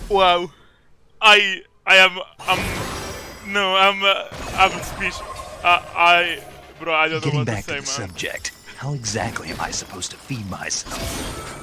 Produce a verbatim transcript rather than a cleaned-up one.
Wow. I I am um no I'm uh, I'm speech. Uh, I bro I don't know Getting what to back say, to the man. subject, how exactly am I supposed to feed myself?